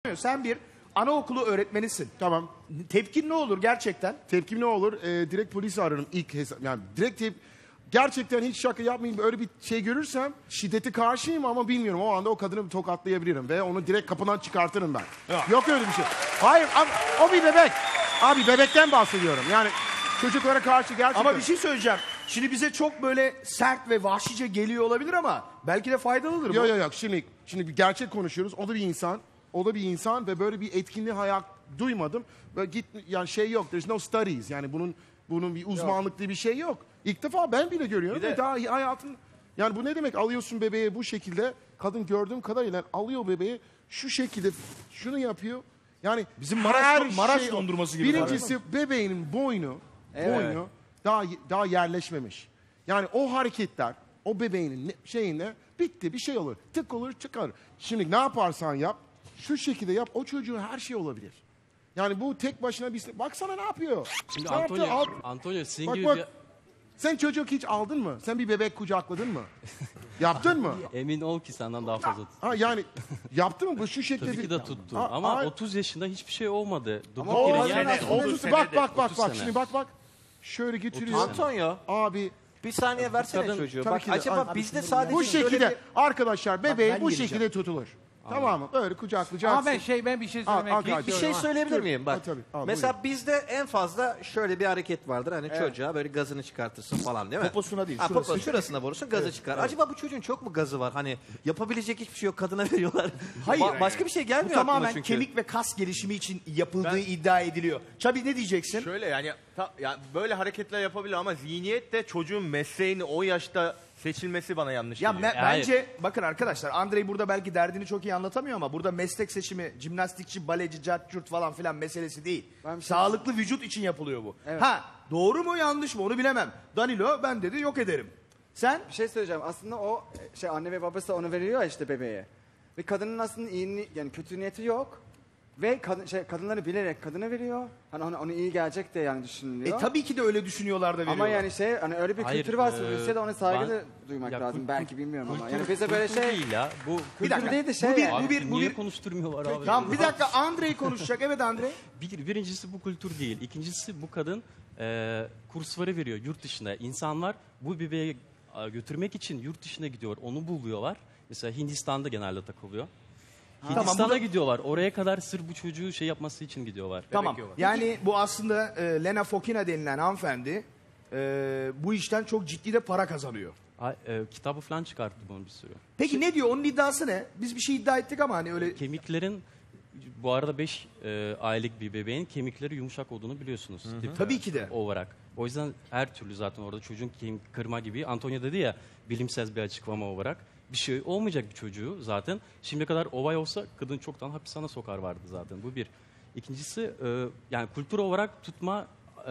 Sen bir anaokulu öğretmenisin. Tamam. Tepkin ne olur gerçekten? Tepkim ne olur? Direkt polisi ararım ilk hesap. Yani gerçekten hiç şaka yapmayayım. Öyle bir şey görürsem şiddeti karşıyım ama bilmiyorum. O anda o kadını tokatlayabilirim ve onu direkt kapıdan çıkartırım ben. Yok öyle bir şey. Hayır o bir bebek. Abi bebekten bahsediyorum. Yani çocuklara karşı gerçekten. Ama bir şey söyleyeceğim. Şimdi bize çok böyle sert ve vahşice geliyor olabilir ama belki de faydalıdır bu. Yok. Şimdi bir gerçek konuşuyoruz. O da bir insan. O da bir insan ve böyle bir etkinliği duymadım. Ve yani şey yok. There's no studies. Yani bunun bir uzmanlık diye bir şey yok. İlk defa ben bile görüyorum. Ve daha hayatın... Yani bu ne demek? Alıyorsun bebeği bu şekilde. Kadın gördüğüm kadarıyla alıyor bebeği. Şu şekilde şunu yapıyor. Yani Bizim her Maraş dondurması gibi. Birincisi bebeğin boynu daha yerleşmemiş. Yani o hareketler o bebeğin şeyinde bitti bir şey olur. Tık olur çıkar. Şimdi ne yaparsan yap şu şekilde yap o çocuğun her şey olabilir. Yani bu tek başına bir... Baksana ne yapıyor? Şimdi Ne yaptı? Antonio sizin Bak, gibi bak. Sen çocuk hiç aldın mı? Sen bir bebek kucakladın mı? Yaptın mı? emin ol ki senden daha fazla tuttu. Ha yani yaptı mı bu şu şekilde? Tabii ki de tuttu. Ha, Ama ha. 30 yaşında hiçbir şey olmadı. Durduk O yere sene, yani 30 bak sene. şimdi bak. Şöyle getiriyor. Antonio, Abi bir saniye versene kadın- çocuğu. Tabii Bak ki de. acaba Abi, bizde sadece bu şöyle şekilde bir... arkadaşlar bebeği ben bu geleceğim. şekilde tutulur. Tamam mı? Böyle kucaklayacaksın. Ama ben bir şey söylemek al, Bir şey söyleyebilir miyim? Bak. Ha, tabii. Al, Mesela bizde en fazla şöyle bir hareket vardır. Hani çocuğa böyle gazını çıkartırsın falan değil mi? Poposuna değil, Şurasına vurursun gazı çıkar. Acaba bu çocuğun çok mu gazı var? Hani yapabilecek hiçbir şey yok kadına veriyorlar. Hayır. Başka bir şey Bu gelmiyor aklıma tamamen çünkü. kemik ve kas gelişimi için yapıldığı iddia ediliyor. Çabi ne diyeceksin? Şöyle yani, yani böyle hareketler yapabilir ama zihniyet de çocuğun mesleğini o yaşta seçilmesi bana yanlış Ya geliyor. bence bakın arkadaşlar Andrei burada belki derdini çok iyi anlatamıyor ama burada meslek seçimi, jimnastikçi, baleci, cart falan filan meselesi değil. Sağlıklı vücut için yapılıyor bu. Ha doğru mu yanlış mı onu bilemem. Danilo ben dedi yok ederim. Sen? Bir şey söyleyeceğim. Aslında o anne ve babası da onu veriyor ya işte bebeğe. Ve kadının aslında yani kötü niyeti yok. Ve kadınları bilerek kadına veriyor. Hani ona iyi gelecek de yani düşünülüyor. Tabii ki de öyle düşünüyorlar da veriyorlar. Ama yani hani öyle bir Hayır, kültür varsa Rusya'da ona saygı ben- da duymak Ya lazım. Belki bilmiyorum ama. Yani Kültür- bize böyle kültür değil ya. Bu Bir dakika. değil de bu bir, yani. bu bir, bu niye bir, konuşturmuyorlar abi? Tamam bir dakika Andrei konuşacak. Evet Andrei. Birincisi bu kültür değil. İkincisi bu kadın kursları veriyor yurt dışında. İnsanlar bu bebeği götürmek için yurt dışına gidiyor. Onu buluyorlar. Mesela Hindistan'da genelde takılıyor. Hindistan'a Tamam, bu da- gidiyorlar. Oraya kadar sırf bu çocuğu şey yapması için gidiyorlar. Tamam. Yani bu aslında Lena Fokina denilen hanımefendi bu işten çok ciddi de para kazanıyor. Kitabı falan çıkarttı bunun bir sürü. Peki ne diyor? Onun iddiası ne? Biz bir şey iddia ettik ama hani öyle... Kemiklerin bu arada 5 aylık bir bebeğin kemikleri yumuşak olduğunu biliyorsunuz. Tip, Tabii ki de. olarak. O yüzden her türlü zaten orada çocuğun kemik kırma gibi. Antonio dedi ya bilimsel bir açıklama olarak. Bir şey olmayacak bir çocuğu zaten. Şimdiye kadar olay olsa kadın çoktan hapishane sokar vardı zaten. Bu bir. İkincisi yani kültür olarak tutma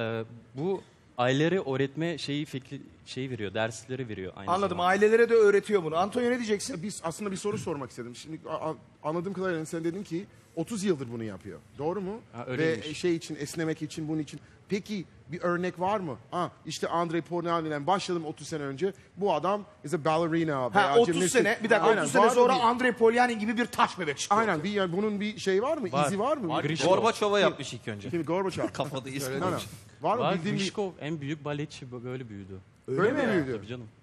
bu aileleri öğretme şeyi veriyor, dersleri veriyor aynı Anladım. zamanda. Ailelere de öğretiyor bunu. Antonio ne diyeceksin? Biz aslında bir soru sormak istedim. Şimdi anladığım kadarıyla sen dedin ki 30 yıldır bunu yapıyor. Doğru mu? Ha, öyleymiş. Ve şey için esnemek için bunun için. Peki bir örnek var mı? İşte Andrei Polyaninen başladım 30 sene önce. Bu adam is a ballerina. veya 30 jimnastik- sene, bir dakika Aynen, 30 sene var mı sonra bir- Andrei Polyanin gibi bir taş bebek çıkıyor. Aynen yani bunun bir şey var mı? Var. İzi var mı? Grishko. Gorbaçov'a yapmış ilk önce. Şimdi Gorbaçov. Kafada iz No, no. koymuş. Var mı Var, bildiğin bir... Grishko en büyük baletçi böyle büyüdü. Öyle mi büyüdü? Tabii canım.